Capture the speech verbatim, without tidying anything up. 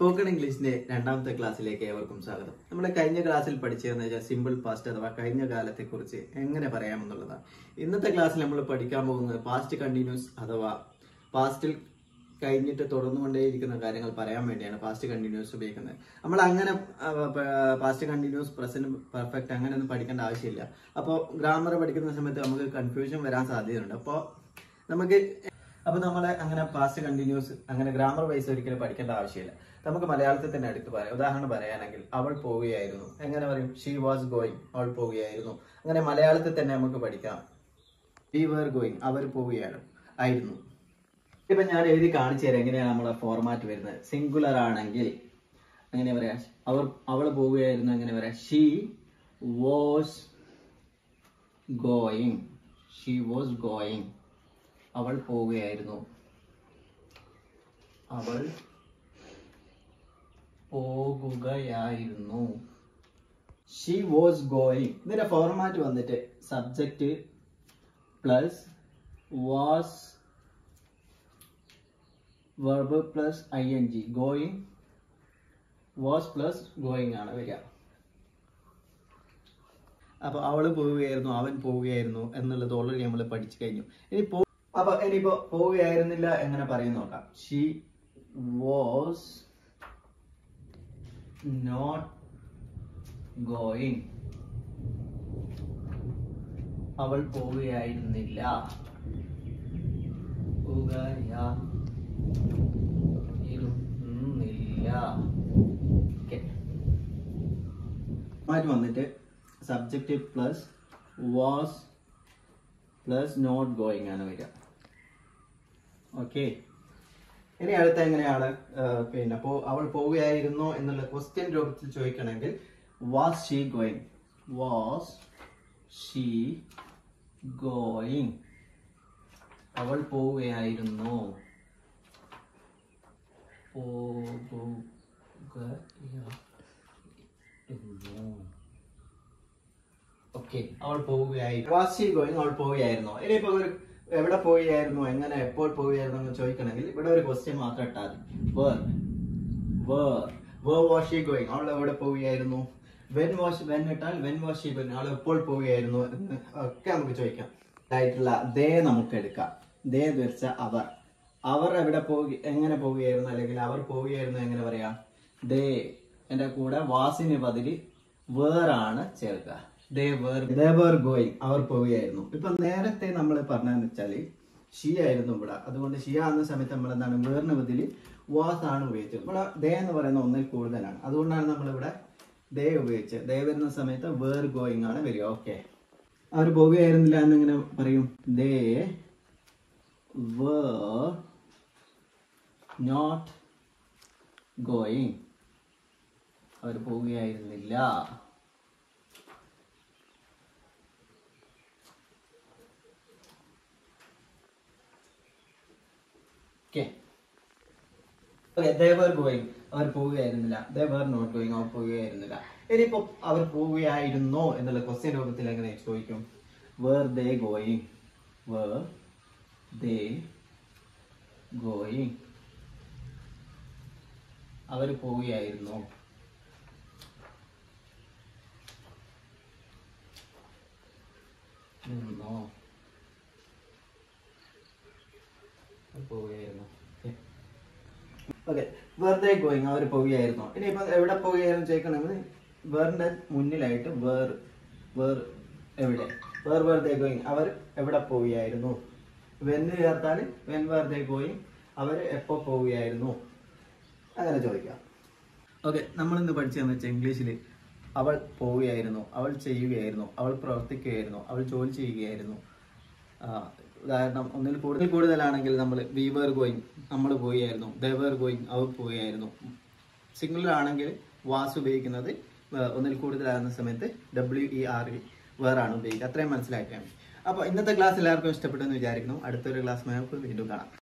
Spoken ഇംഗ്ലീഷിന്റെ രണ്ടാമത്തെ ക്ലാസ്സിലേക്ക് ഏവർക്കും സ്വാഗതം. നമ്മുടെ കഴിഞ്ഞ ക്ലാസ്സിൽ പഠിച്ചതെന്ന് വെച്ചാൽ സിമ്പിൾ പാസ്റ്റ് അഥവാ കഴിഞ്ഞ കാലത്തെ കുറിച്ച് എങ്ങനെ പറയാമെന്നുള്ളതാണ്. ഇന്നത്തെ ക്ലാസ്സിൽ നമ്മൾ പഠിക്കാൻ പോകുന്നത് പാസ്റ്റ് കണ്ടിന്യൂസ് അഥവാ പാസ്റ്റിൽ കഴിഞ്ഞിട്ട് തുടർന്നുകൊണ്ടേയിരിക്കുന്ന കാര്യങ്ങൾ പറയാൻ വേണ്ടിയാണ് പാസ്റ്റ് കണ്ടിന്യൂസ് ഉപയോഗിക്കുന്നത്. നമ്മൾ അങ്ങനെ പാസ്റ്റ് കണ്ടിന്യൂസ് പ്രസന്റ് പെർഫെക്റ്റ് അങ്ങനെ ഒന്നും പഠിക്കേണ്ട ആവശ്യമില്ല. അപ്പോൾ ഗ്രാമർ പഠിക്കുന്ന സമയത്ത് നമുക്ക് കൺഫ്യൂഷൻ വരാൻ സാധ്യതയുണ്ട്. അപ്പോൾ നമുക്ക് അപ്പൊ നമ്മളെ അങ്ങനെ പാസ്റ്റ് കണ്ടിന്യൂസ് അങ്ങനെ ഗ്രാമർ വൈസ് ഒരിക്കലും പഠിക്കേണ്ട ആവശ്യമില്ല. നമുക്ക് മലയാളത്തിൽ തന്നെ എടുത്ത് പറയാം. ഉദാഹരണം പറയുകയാണെങ്കിൽ അവൾ പോവുകയായിരുന്നു, എങ്ങനെ പറയും? ഷീ വാസ് ഗോയിങ്, അവൾ പോവുകയായിരുന്നു. അങ്ങനെ മലയാളത്തിൽ തന്നെ നമുക്ക് പഠിക്കാം. വി വർ ഗോയിങ്, അവർ പോവുകയാണ് ആയിരുന്നു. ഇപ്പൊ ഞാൻ എഴുതി കാണിച്ചു തരാം എങ്ങനെയാണ് നമ്മളെ ഫോർമാറ്റ് വരുന്നത്. സിംഗുലർ ആണെങ്കിൽ എങ്ങനെ പറയാ? അവർ അവൾ പോവുകയായിരുന്നു എങ്ങനെ പറയാം? She was going, she was going, അവൾ പോവുകയായിരുന്നു, അവൾ പോകുകയായിരുന്നു. She was going. ഇതിന്റെ ഫോർമാറ്റ് വന്നിട്ട് subject plus was verb plus I N G. Going was plus going ആണ് വരിക. അപ്പൊ അവള് പോവുകയായിരുന്നു, അവൻ പോവുകയായിരുന്നു എന്നുള്ളത് ഓൾറെഡി നമ്മൾ പഠിച്ചു കഴിഞ്ഞു. ഇനി പോ അപ്പൊ ഇനിയിപ്പോ പോവുകയായിരുന്നില്ല എങ്ങനെ പറയും നോക്കാം. ഷീ വാസ് നോട്ട് ഗോയിങ്, അവൾ പോവുകയായിരുന്നില്ല. മാറ്റി വന്നിട്ട് subject plus was plus not going ആണ് വരിക. ഓക്കെ, ഇനി അടുത്ത എങ്ങനെയാണ് പിന്നെ അവൾ പോവുകയായിരുന്നു എന്നുള്ള ക്വസ്റ്റ്യൻ രൂപത്തിൽ ചോദിക്കണമെങ്കിൽ was she going, was she going, അവൾ പോവുകയായിരുന്നു, ഓക്കെ, അവൾ പോവുകയായിരുന്നു. വാസ് ഷീ ഗോയിങ്, അവൾ പോവുകയായിരുന്നു. ഇനിയിപ്പോ ഒരു എവിടെ പോവുകയായിരുന്നു, എങ്ങനെ, എപ്പോൾ പോവുകയായിരുന്നു എന്ന് ചോദിക്കണമെങ്കിൽ ഇവിടെ ഒരു ക്വസ്റ്റ്യൻ മാത്രം ഇട്ടാൽ where where where was she going, അവൾ എവിടെ പോവുകയായിരുന്നു. വെൻ വാസ് വെൻ ഇട്ടാൽ വെൻ വാസ് ഷീ ഗോയിങ്, അവൾ എപ്പോൾ പോവുകയായിരുന്നു എന്ന് ഒക്കെ നമുക്ക് ചോദിക്കാം. ആയിട്ടുള്ള ദേ നമുക്ക് എടുക്കാം. ദേ എന്ന് വെച്ചാൽ അവർ. അവർ എവിടെ പോവുക എങ്ങനെ പോവുകയായിരുന്നു, അല്ലെങ്കിൽ അവർ പോവുകയായിരുന്നു എങ്ങനെ പറയാം? ദേ എന്റെ കൂടെ വാസിന് ബദല് വേറാണ് ചേർക്കുക. They were, they were going, അവർ പോവുകയായിരുന്നു. ഇപ്പൊ നേരത്തെ നമ്മൾ പറഞ്ഞതെന്ന് വെച്ചാല് ഷീ ആയിരുന്നു ഇവിടെ. അതുകൊണ്ട് ഷീ ആകുന്ന സമയത്ത് നമ്മൾ എന്താണ് വേറിന് ബദല് വാസ് ആണ് ഉപയോഗിച്ചത്. ഇവിടെ ദേ എന്ന് പറയുന്ന ഒന്നിൽ കൂടുതലാണ്. അതുകൊണ്ടാണ് നമ്മൾ ഇവിടെ ദേ ഉപയോഗിച്ചത്. ദേ വരുന്ന സമയത്ത് വേർ ഗോയിങ് ആണ് വരിക. ഓക്കെ, അവർ പോവുകയായിരുന്നില്ല എന്നിങ്ങനെ പറയും. ദേ were not going, our പോവുകയായിരുന്നില്ല. Okay. Okay, they were going, our പോവുകയായിരുന്നില്ല. They were not going, അവർ പോവുകയായിരുന്നില്ല. ഇനിയിപ്പോ അവർ പോവുകയായിരുന്നോ എന്നുള്ള ക്വസ്റ്റ്യൻ രൂപത്തിൽ എങ്ങനെ ചോദിക്കും? Were they going, were they going, അവർ പോവുകയായിരുന്നു. No. പോവുകയായിരുന്നു. ഓക്കെ, വെറുതെ ഗോയിങ്, അവർ പോവുകയായിരുന്നു. ഇനി ഇപ്പൊ എവിടെ പോവുകയായിരുന്നു ചോദിക്കണമെങ്കിൽ വേറിന്റെ മുന്നിലായിട്ട് വേർ വേർ എവിടെ വേർ വെറുതെ ഗോയിങ്, അവർ എവിടെ പോവുകയായിരുന്നു. വെന്ന് ചേർത്താൽ വെൻ വെറുതെ ഗോയിങ്, അവർ എപ്പോ പോവുകയായിരുന്നു അങ്ങനെ ചോദിക്കാം. ഓക്കെ, നമ്മളിന്ന് പഠിച്ചതെന്ന് വെച്ചാൽ ഇംഗ്ലീഷിൽ അവൾ പോവുകയായിരുന്നു, അവൾ ചെയ്യുകയായിരുന്നു, അവൾ പ്രവർത്തിക്കുകയായിരുന്നു, അവൾ ജോലി ചെയ്യുകയായിരുന്നു. ഉദാഹരണം ഒന്നിൽ കൂടുതൽ കൂടുതലാണെങ്കിൽ നമ്മൾ വി വർ ഗോയിങ്, നമ്മൾ പോവുകയായിരുന്നു. ദേ വർ ഗോയിങ്, അവർ പോവുകയായിരുന്നു. സിംഗുലർ ആണെങ്കിൽ വാസ് ഉപയോഗിക്കുന്നത് ഒന്നിൽ കൂടുതലാകുന്ന സമയത്ത് ഡബ്ല്യു ഇ ആർ ഇ വേറാണ് ഉപയോഗിക്കുക. അത്രയും മനസ്സിലാക്കിയാണ്. അപ്പോൾ ഇന്നത്തെ ക്ലാസ് എല്ലാവർക്കും ഇഷ്ടപ്പെട്ടെന്ന് വിചാരിക്കുന്നു. അടുത്തൊരു ക്ലാസ് നമുക്ക് വീണ്ടും കാണാം.